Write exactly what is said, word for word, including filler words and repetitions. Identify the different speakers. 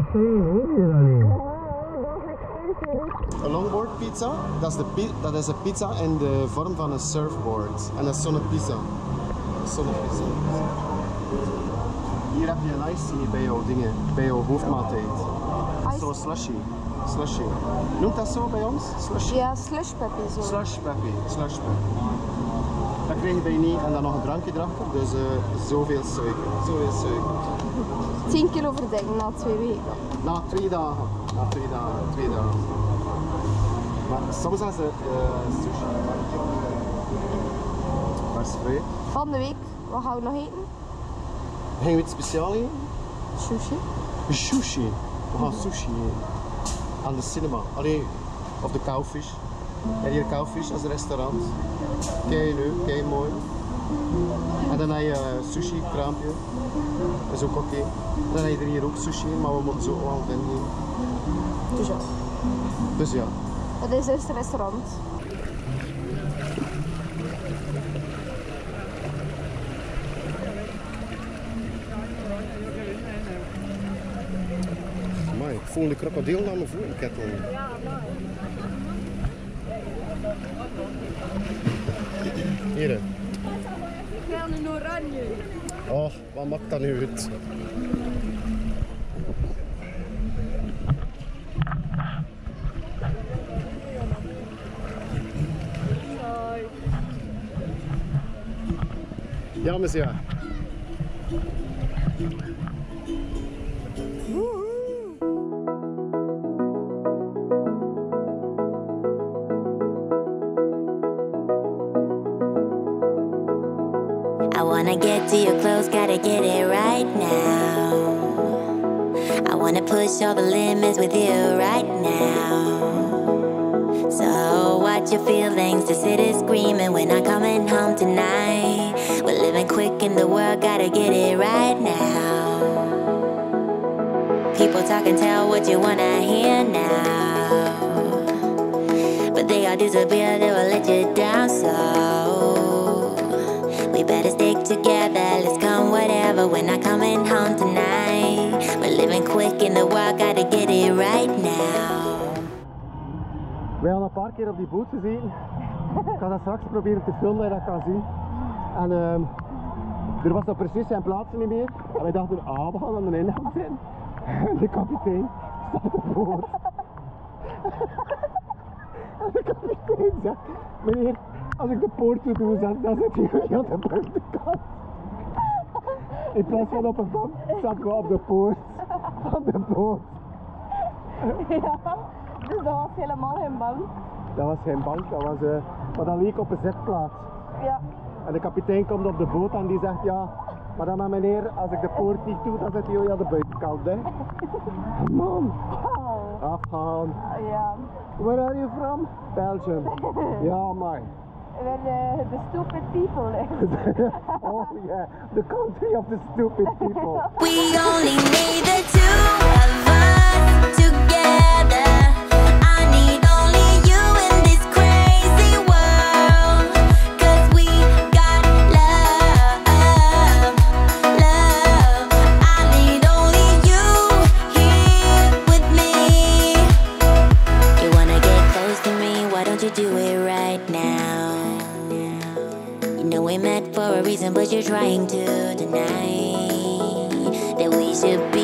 Speaker 1: Een longboard pizza, dat is, de pi dat is een pizza in de vorm van een surfboard. En dat is zo'n pizza. Zo'n pizza. Hier heb je een ice bij jouw dingen, bij jouw hoofdmaaltijd. Zo'n slushy. Slushy. Noemt dat zo bij ons? Slushy?
Speaker 2: Ja, slush peppy zo.
Speaker 1: Slush peppy. Slush peppy. Dat krijg je bij niet en dan nog een drankje erachter, dus uh, zoveel suiker. Zoveel suiker.
Speaker 2: tien kilo verdingen na twee weken.
Speaker 1: Na twee dagen. Na twee dagen. Twee dagen. Maar soms hebben ze uh, sushi. Vers fruit.
Speaker 2: Van de week, wat gaan we nog eten?
Speaker 1: Gaan we iets speciaals eten?
Speaker 2: Sushi.
Speaker 1: Sushi. We gaan sushi eten. Aan de cinema. Allee, of de Cowfish. En hier Cowfish als restaurant. Kei leuk, kei mooi. En dan heb je uh, sushi, kraampje. Dat is ook oké. Okay. Dan heb je er hier ook sushi, maar we moeten zo wel vinden.
Speaker 2: Dus ja.
Speaker 1: Dus ja.
Speaker 2: Het is het restaurant.
Speaker 1: Amai, ik voel de krokodil naar mijn voetenketting.
Speaker 2: Ja, mooi.
Speaker 1: Hier.
Speaker 2: Ik wil een oranje.
Speaker 1: Oh, wat maakt dat nu uit? Ja, monsieur.
Speaker 3: I wanna get to your clothes, gotta get it right now. I wanna push all the limits with you right now. So watch your feelings, the city's screaming, we're not coming home tonight. We're living quick in the world, gotta get it right now. People talk and tell what you wanna hear now, but they all disappear, they will let you down. So we better stick together, let's come whatever, we're not coming home tonight. We're living quick in the world, gotta get it right now.
Speaker 1: Wij hadden een paar keer op die boot gezeten. Ik ga dat straks proberen te filmen dat je dat kan zien. En um, er was nog precies zijn plaatsen niet meer. En wij dachten, ah, we gaan aan de ingang zitten. En de kapitein staat op boord. En de kapitein zegt, meneer, als ik de poort toe doe, dan zit jullie aan de buitenkant. In plaats van op een bank, zaten we op de poort van de boot.
Speaker 2: Ja, dus dat was helemaal geen bank.
Speaker 1: Dat was geen bank, dat was, uh, maar dat leek op een zitplaats.
Speaker 2: Ja.
Speaker 1: En de kapitein komt op de boot en die zegt, ja, maar dan maar meneer, als ik de poort niet doe, dan zitten jullie aan de buitenkant, hè. Man,
Speaker 2: Oh.
Speaker 1: afgaan.
Speaker 2: Ja.
Speaker 1: Where are you from? Belgium. Ja, man.
Speaker 2: We're the, the stupid people.
Speaker 1: Oh yeah, the country of the stupid people.
Speaker 3: We only need the two of us together. I need only you in this crazy world. Cause we got love, love. I need only you here with me. You wanna get close to me, why don't you do it right now? You know we met for a reason, but you're trying to deny that we should be